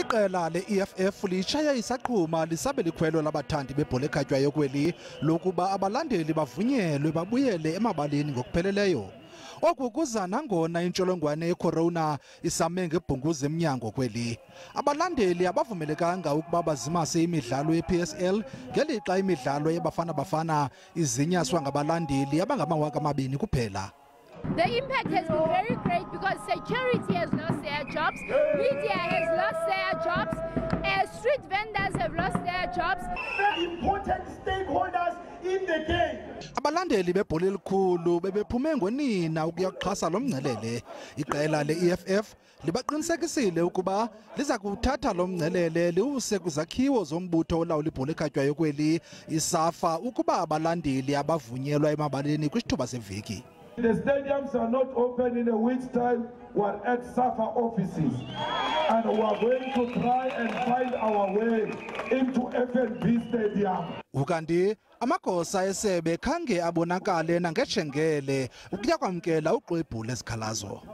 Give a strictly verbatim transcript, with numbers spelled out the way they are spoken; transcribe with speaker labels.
Speaker 1: Iqela le-E F F lishaya isaqhuma lisabe likhwelo labathandi bebhola ekhatywayo kweli lokuba abalandeli bavunyelwe babuyele emabaleni ngokupheleleyo. Oku kuza nangona intsholongwane ye-corona isame ngebhunguze emnyango kweli. Abalandeli abavumelekanga ukuba bazimase imidlalo ye-P S L ngelixa imidlalo yabafana bafana izinyaswa ngabalandeli abangamawaka amabini kuphela.
Speaker 2: The impact has been very great because security has lost their jobs, media has lost their jobs, uh, street vendors have lost their jobs.
Speaker 3: Very important stakeholders in the game.
Speaker 1: Abalandeli bebhola elikhulu bebephume ngonina ukuyaxhasa lo mngcelele. Iqela le-E F F libaqinisekisile ukuba liza kuthatha lo mngcelele liwuse kwizakhiwo zombutho olawula ibhola ekhatywayo kweli isafa ukuba abalandeli abavunyelwa emabaleni kwisithuba seveki.
Speaker 3: The stadiums are not open in a week's time. We're at SAFA offices and we're going to try and find our way into F N B Stadium.
Speaker 1: Ukanti amagosa esebe khange abonakale nangeshengele ukuya kwamkela uxwebhu lezikhalazo.